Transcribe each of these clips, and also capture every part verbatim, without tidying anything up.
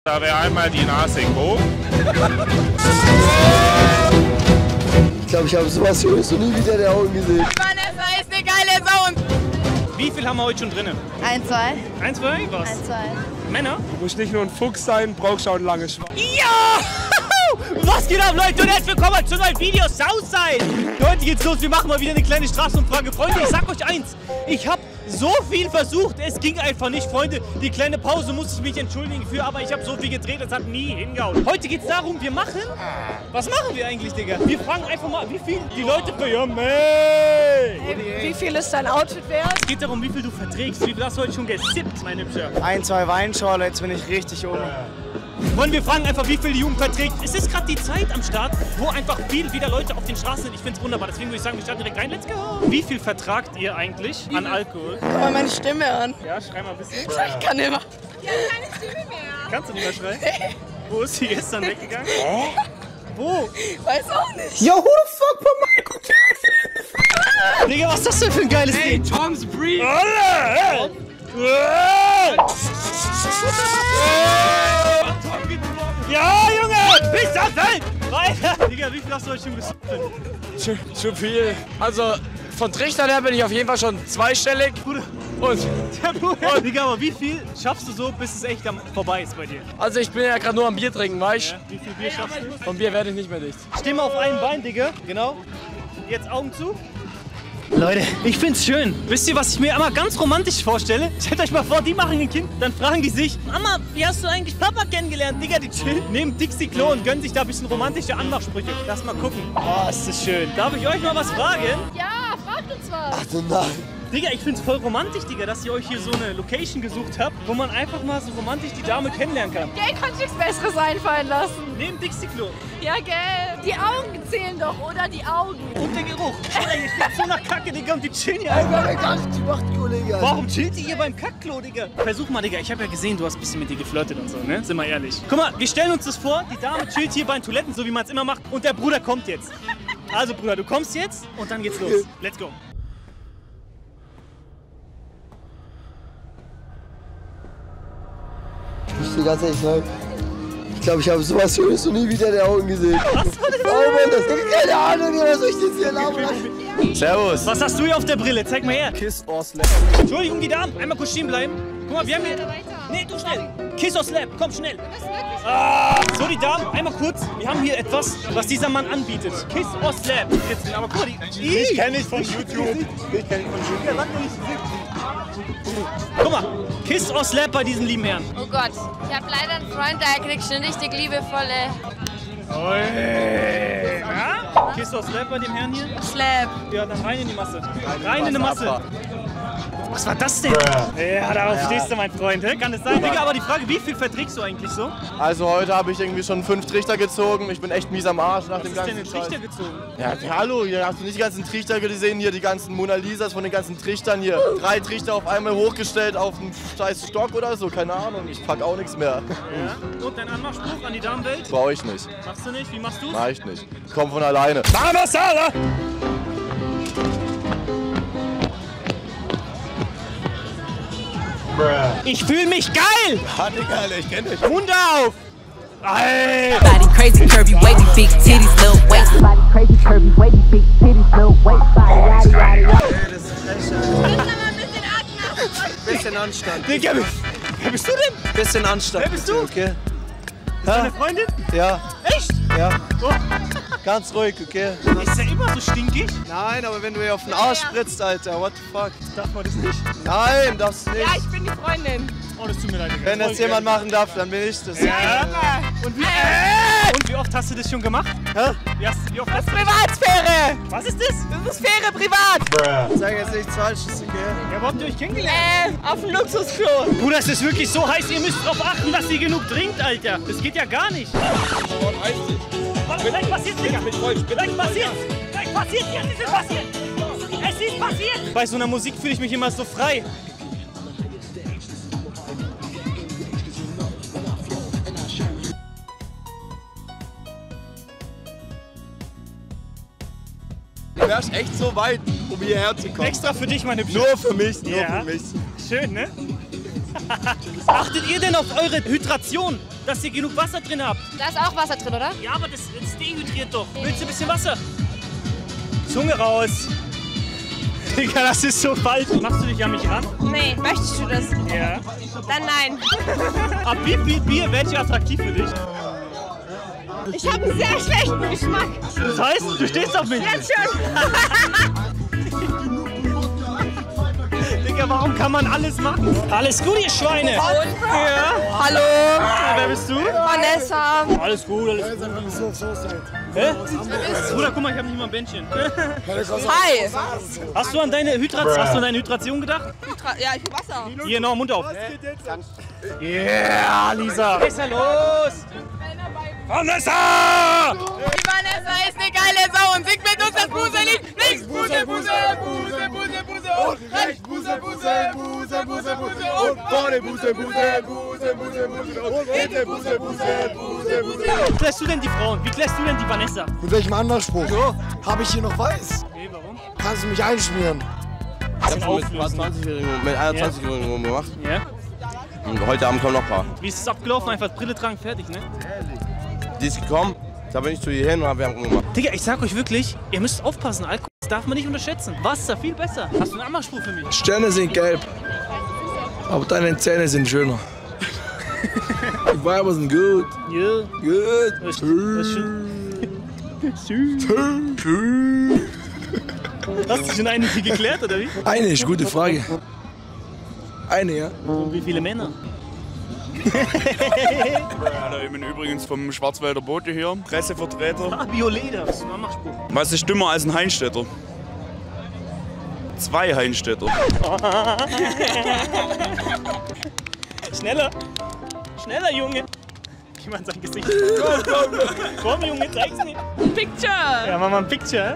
Da wäre einmal die Nase hoch. Ich glaube, ich habe sowas Schönes noch nie wieder in den Augen gesehen. Vanessa ist eine geile Sau. Wie viel haben wir heute schon drin? Ein, zwei. Ein, zwei? Was? Ein, zwei. Männer? Du musst nicht nur ein Fuchs sein, brauchst auch ein langes Schwanz. Ja! Was geht ab, Leute? Und herzlich willkommen zu neuen Video Southside. Heute geht's los. Wir machen mal wieder eine kleine Straßenumfrage. Freunde, ich sag euch eins. Ich habe so viel versucht. Es ging einfach nicht, Freunde. Die kleine Pause musste ich mich entschuldigen für, aber ich habe so viel gedreht, es hat nie hingehauen. Heute geht's darum, wir machen... Was machen wir eigentlich, Digga? Wir fragen einfach mal, wie viel die Leute verjammen. Hey! Wie viel ist dein Outfit wert? Es geht darum, wie viel du verträgst. Wie viel hast du heute schon gesippt, mein Hübscher? Ein, zwei Weinschorle, jetzt bin ich richtig oben. Und wir fragen einfach, wie viel die Jugend verträgt. Es ist gerade die Zeit am Start, wo einfach viel wieder Leute auf den Straßen sind. Ich finde es wunderbar. Deswegen würde ich sagen, wir starten direkt rein. Let's go! Wie viel vertragt ihr eigentlich an Alkohol? Guck mal meine Stimme an. Ja, schrei mal ein bisschen. Ich kann immer. Ich habe keine Stimme mehr. Kannst du nicht mehr schreien? Wo ist sie gestern weggegangen? Wo? Weiß auch nicht. Yo, who the fuck put Michael Jackson? Digga, was ist das denn für ein geiles Hey, Ding? Tom's Breed! Alle! Ja, Junge! Bis auf Feld! Weiter! Digga, wie viel hast du heute schon gesippt? Zu, zu viel. Also, von Trichtern her bin ich auf jeden Fall schon zweistellig. Bruder. Und, Der Bruder. Digga, aber wie viel schaffst du so, bis es echt am vorbei ist bei dir? also ich bin ja gerade nur am Bier trinken, weißt Ja, wie viel Bier schaffst du? du? Vom Bier werde ich nicht mehr dicht. Steh mal auf einem Bein, Digga. Genau. Jetzt Augen zu. Leute, ich find's schön. Wisst ihr, was ich mir immer ganz romantisch vorstelle? Stellt euch mal vor, die machen ein Kind, dann fragen die sich, Mama, wie hast du eigentlich Papa kennengelernt? Digga, die chillen neben Dixie-Klo und gönnen sich da ein bisschen romantische Anmachsprüche. Lass mal gucken. Oh, ist das schön. Darf ich euch mal was fragen? Ja, fragt uns was. Ach du nein. Digga, ich find's voll romantisch, Digga, dass ihr euch hier so eine Location gesucht habt, wo man einfach mal so romantisch die Dame kennenlernen kann. Gell, kann nichts Besseres einfallen lassen. Neben Dixie-Klo. Ja, gell. Die Augen zählen doch, oder? Die Augen. Und der Geruch. Alter, hier steht so nach Kacke, Digga, und die chillen hier Ey, einfach. wir haben gar nicht gemacht, Kollege. Warum chillt ihr hier beim Kackklo, Digga? Versuch mal, Digga. Ich habe ja gesehen, du hast ein bisschen mit dir geflirtet und so, ne? Sind wir ehrlich. Guck mal, wir stellen uns das vor. Die Dame chillt hier bei den Toiletten, so wie man es immer macht. Und der Bruder kommt jetzt. Also, Bruder, du kommst jetzt und dann geht's los. Let's go. Ich muss dir ganz ehrlich sagen, ich glaube, ich habe sowas Schönes noch nie wieder in den Augen gesehen. Was war das? Oh Mann, das ist keine Ahnung, was soll ich jetzt hier labern? Servus. Was hast du hier auf der Brille? Zeig mal her. Kiss or Slap. Entschuldigung, die Damen. Einmal kurz stehen bleiben. Guck mal, wir haben hier... Nee, du schnell. Kiss or Slap. Komm, schnell. Ah. So, die Damen, einmal kurz. Wir haben hier etwas, was dieser Mann anbietet. Kiss or Slap. Jetzt, aber guck mal, die... Ich kenne ich von YouTube. Ich kenne ich von YouTube. Ja, sag doch nicht. Guck mal, Kiss or Slap bei diesen lieben Herren. Oh Gott, ich habe leider einen Freund, der kriegt eine richtig liebevolle Oi. Ja? Kiss or Slap bei dem Herrn hier? Slap. Ja, dann rein in die Masse. Rein in die Masse. Was war das denn? Ja, darauf stehst du, mein Freund. Kann es sein? Digga, aber die Frage, wie viel verträgst du eigentlich so? Also heute habe ich irgendwie schon fünf Trichter gezogen. Ich bin echt mies am Arsch nach Was dem ist denn ganzen ein Scheiß. Trichter gezogen? Ja, hallo, hier hast du nicht die ganzen Trichter gesehen, hier die ganzen Mona Lisas von den ganzen Trichtern hier. Drei Trichter auf einmal hochgestellt auf einen scheiß Stock oder so, keine Ahnung. Ich pack auch nichts mehr. Ja. Und dein Anmachspruch an die Damenwelt? Brauche ich nicht. Machst du nicht? Wie machst du's? Mach ich nicht. Komm von alleine. Mama Sala! Ich fühle mich geil! Hat egal, ich kenn dich. Mund auf! Ey! Body crazy, curvy, wavy, big titties, little waist. Body crazy, curvy, wavy, big titties, little waist. Body, yada, yada, yada. Bisschen Anstand. Digga, wer wer bist du denn? Bisschen Anstand. Wer bist du? Okay. Deine Freundin? Ja, Echt? ja. Oh. Ganz ruhig, okay? Ist der immer so stinkig? Nein, aber wenn du hier auf den Arsch spritzt, Alter, what the fuck? Darf man das nicht? Nein, darfst du nicht. Ja, ich bin die Freundin. Oh, das tut mir leid, Digga. Wenn das jemand machen darf, dann bin ich das. Ja. Und wie, äh. Und wie oft hast du das schon gemacht? Hä? Wie, hast, wie oft hast du Privatsphäre. Was ist das? Das ist Sphäre privat. Sag jetzt nichts Falsches, okay? Ja, wo habt ihr euch kennengelernt? Äh, auf dem Luxusklo. Bruder, es ist wirklich so heiß, ihr müsst darauf achten, dass ihr genug trinkt, Alter. Das geht ja gar nicht. Warte, vielleicht passiert's, Digga. Vielleicht passiert's. Vielleicht passiert jetzt, es ist passiert. Es ist passiert. Bei so einer Musik fühle ich mich immer so frei. Du wärst echt so weit, um hierher zu kommen. Extra für dich, meine Hübsche. Nur für mich, nur Ja. für mich. Schön, ne? Achtet ihr denn auf eure Hydration, dass ihr genug Wasser drin habt? Da ist auch Wasser drin, oder? Ja, aber das, das dehydriert doch. Willst du ein bisschen Wasser? Zunge raus. Digga, das ist so falsch. Machst du dich an mich ran? Nee, möchtest du das? Ja. Dann nein. Ab wie viel Bier wäre ich attraktiv für dich? Ich habe einen sehr schlechten Geschmack. Das heißt, du stehst auf mich. Jetzt schon. Digga, warum kann man alles machen? Alles gut, ihr Schweine. Ja. Hallo. Ja, wer bist du? Vanessa. Alles gut, alles gut. Hä? Bruder, guck mal, ich hab nicht mal ein Bändchen. Hi. Hast du an deine Hydration, hast du an deine Hydration gedacht? Ja, ich will Wasser. Hier, noch Mund auf. Yeah, Lisa. Was ist da los? Vanessa! Die Vanessa ist eine geile Sau und singt mit uns das Busen-Lied. Links Buse, Buse, Buse, Buse, Buse und rechts Buse, Buse, Buse, Buse, Buse und vorne Buse, Buse, Buse, Buse, Buse und hinten Buse, Buse, Buse, Buse. Wie klässt du denn die Frauen? Wie klässt du denn die Vanessa? Mit welchem Anmachspruch? So. Habe ich hier noch weiß? Okay, warum? Kannst du mich einschmieren? Ich hab schon mit zwanzigjährigen, mit einundzwanzigjährigen gemacht. Ja. Und heute Abend kommen noch ein paar. Wie ist es abgelaufen? Einfach Brille tragen, fertig, ne? Die ist gekommen, da bin ich zu ihr hin und hab wir haben rumgemacht. Digga, ich sag euch wirklich, ihr müsst aufpassen. Alkohol darf man nicht unterschätzen. Wasser, viel besser. Hast du einen Anmachspruch für mich? Sterne sind gelb, aber deine Zähne sind schöner. Die Weiber sind gut. Ja. Gut. Was, was schön. Hast du schon eine die geklärt, oder wie? Eine ist gute Frage. Eine, ja. Und wie viele Männer? Ich bin übrigens vom Schwarzwälder Bote hier, Pressevertreter. Fabio Leder, das ist ein Anmachspruch. Was ist dümmer als ein Heinstädter? Zwei Heinstädter. Schneller. Schneller, Junge. Wie man sein Gesicht. Komm, komm. Komm, Junge, zeig's mir. Ein Picture. Ja, mach mal ein Picture.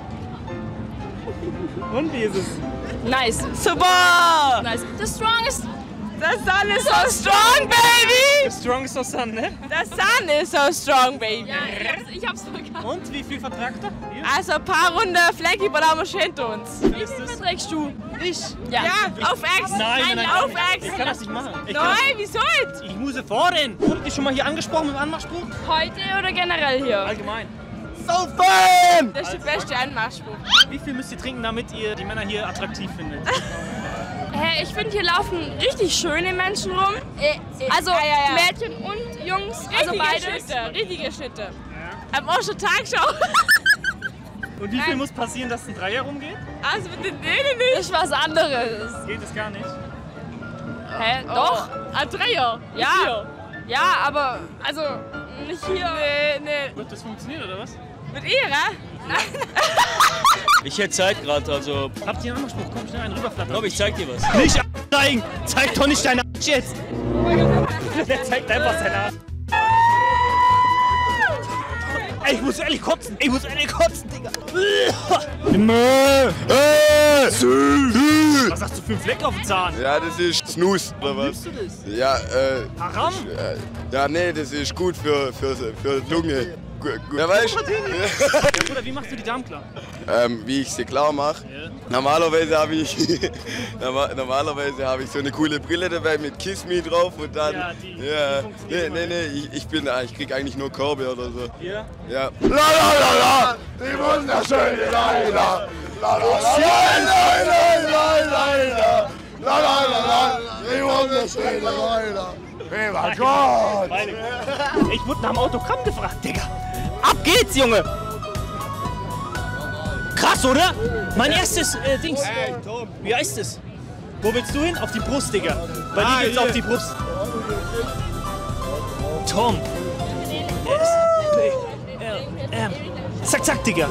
Und wie ist es? Nice. Super. Nice. The strongest. The sun is so strong, baby. The strongest of sun, ne? The sun is so strong, baby. Ja, ich hab's verkauft. Und wie viel vertragt er? Hier? Also ein paar Runde Flecki, aber da haben wir hinter uns. Wie ist das? Verträgst du? Ich? Ja. Ja, auf Ex. Nein, nein, nein. auf Ex. Ich kann das nicht machen. Ich kann Nein, das, wieso jetzt? ich muss fahren. Wurde dich schon mal hier angesprochen mit dem Anmachspruch? Heute oder generell hier? Allgemein. Saufen! Das ist der beste Anmachspruch. Wie viel müsst ihr trinken, damit ihr die Männer hier attraktiv findet? Hey, ich finde, hier laufen richtig schöne Menschen rum. Also Ja, ja, ja. Mädchen und Jungs, also Richtige beides. Schnitte, richtige Schnitte. Am ersten Tag schon. Und wie viel muss passieren, dass ein Dreier rumgeht? Also mit den Dänen nicht. Das ist was anderes. Geht es gar nicht. Hä? Doch? Ein Dreier. Ja. Ja, aber also nicht hier. Nee, nee. Wird das funktionieren oder was? Mit ihrer? Ich hätte Zeit gerade, also. Habt ihr einen Anmachspruch? Komm schnell einen rüberflattern. Komm, ich zeig dir was. Nicht zeigen! Zeig doch nicht deine Arsch jetzt! Der zeigt einfach seine Arsch. Ey, ich muss ehrlich kotzen! Ich muss ehrlich kotzen, Digga! Was hast du für einen Fleck auf dem Zahn? Ja, das ist Snus, oder was? Du das? Ja, äh. Haram? äh, Ja, nee, das ist gut für, für, für die Lunge. Gu- gu- Ja, weißt du? Ja, Bruder, wie machst du die Damen klar? Ähm, wie ich sie klar mache. Ja. Normalerweise habe ich norma- normalerweise habe ich so eine coole Brille dabei mit Kiss Me drauf und dann Ja, die- die ja, funktioniert nee, immer nee, nee, ich, ich bin ich krieg eigentlich nur Körbe oder so. Ja? Ja. La la la la, die wunderschöne Leila. La la la la la la la la la la, die wunderschöne Leila. Hey, Gott! Ich wurde nach dem Autogramm gefragt, Digga! Ab geht's, Junge! Krass, oder? Mein erstes äh, Dings. Wie heißt es? Wo willst du hin? Auf die Brust, Digga. Bei dir geht's auf die Brust. Tom. S, P, L, M. Zack, zack, Digga.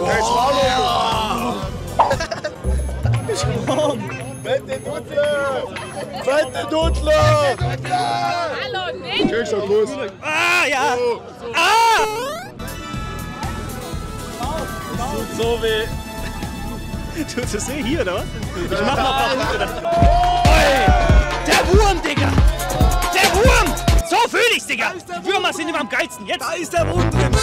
Tom. Fette Dutzle! Fette Dutzle! Hallo, nee. Kriegst du einen Kuss? Ah, ja. Ah! Tut so weh. Tut es weh hier, oder was? Ich mach noch ein paar Punkte. Oi! Der Wurm, Digga! Der Wurm! So fühl ich's, Digga! Würmer sind immer am geilsten. Jetzt! Da ist der Wurm drin!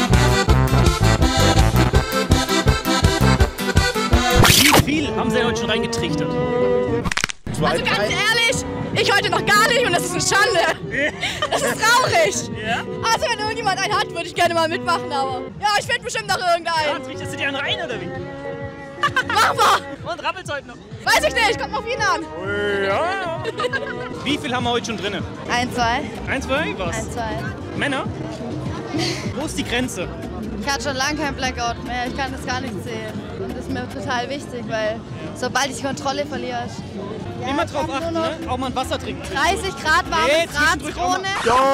Wie viel haben Sie heute schon reingetrichtert? Also ganz ehrlich, ich heute noch gar nicht und das ist eine Schande. Das ist traurig. Ja? Also wenn irgendjemand einen hat, würde ich gerne mal mitmachen, aber ja, ich finde bestimmt noch irgendeinen. Ja, trichterst du dir einen rein oder wie? Mach mal. Und rappelt's heute noch? Weiß ich nicht, kommt auf ihn an. Ja. Wie viel haben wir heute schon drin? Ein, zwei. Ein, zwei, was? Ein, zwei. Männer? Wo ist die Grenze? Ich hatte schon lange kein Blackout mehr, ich kann das gar nicht sehen. Und das ist mir total wichtig, weil sobald ich die Kontrolle verliere... Ja, immer drauf achten, ne? Auch mal ein Wasser trinken. dreißig Grad warme Nee, Grazkrone.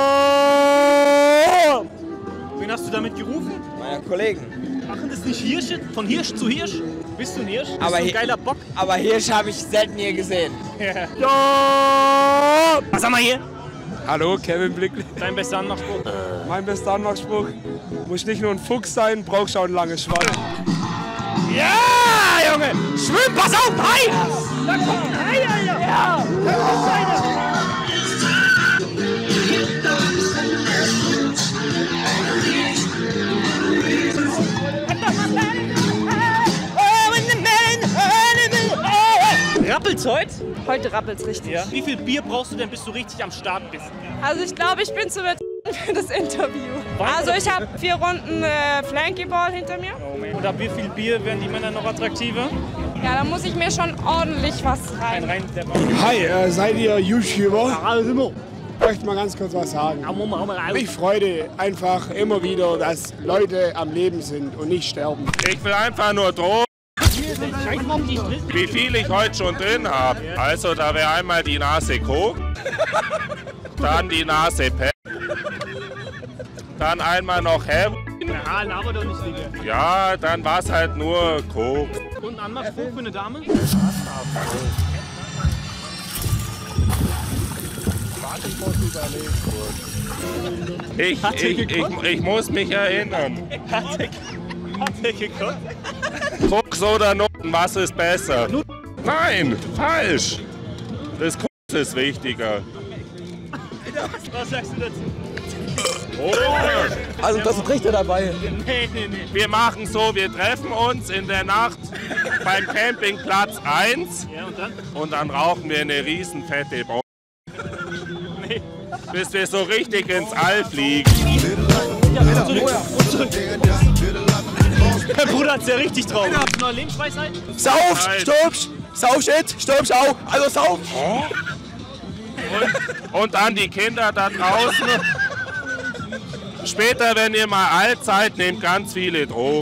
Ja! Wen hast du damit gerufen? Meine Kollegen. Machen das nicht Hirsche? Von Hirsch zu Hirsch? Bist du ein Hirsch? Bist Aber du ein Hi- geiler Bock? Aber Hirsch habe ich selten hier gesehen. Ja. Ja! Was haben wir hier? Hallo, Kevin Blickli. Dein bester Anmachspruch? Mein bester Anmachspruch. Muss nicht nur ein Fuchs sein, brauchst auch ein langes Schwein. Ja, Junge! Schwimm, pass auf! Hi! Da kommt ein Hai, Alter! Ja! Da kommt einer! Rappelt's heute? Heute rappelt's richtig. Ja. Wie viel Bier brauchst du denn, bis du richtig am Start bist? Also ich glaube, ich bin zu mit für das Interview. Also ich habe vier Runden äh, Flankyball hinter mir. Oh, und ab wie viel Bier werden die Männer noch attraktiver? Ja, da muss ich mir schon ordentlich was rein. rein Hi, äh, seid ihr YouTuber? Ja, sind wir. Ich möchte mal ganz kurz was sagen. Mich freut einfach immer wieder, dass Leute am Leben sind und nicht sterben. Ich will einfach nur drohen, wie viel ich heute schon drin habe. Also da wäre einmal die Nase Coke, dann die Nase Pep, dann einmal noch Heroin. Ja, laber doch nicht, Digga. Ja, dann war es halt nur Coke. Und ein Anmachspruch für eine Dame? Ich, ich, ich, ich muss mich erinnern. Hat er, hat er geguckt? Koks oder Noten, was ist besser? Nein, falsch. Das Koks ist wichtiger. Was sagst du dazu? Also, da ist ein Trichter dabei. Nee, nee, nee. Wir machen so, wir treffen uns in der Nacht beim Campingplatz eins Ja, und dann? und dann rauchen wir eine riesen fette Bombe. Nee. Bis wir so richtig ins All fliegen. Ja, zurück. Und zurück. Der Bruder hat's ja richtig drauf. Neue Lebensweisheit? Sauf, stirbst, sauf shit, stirbst auch, also sauf. Und, und an die Kinder da draußen. Später, wenn ihr mal alt seid, nehmt ganz viele Drogen.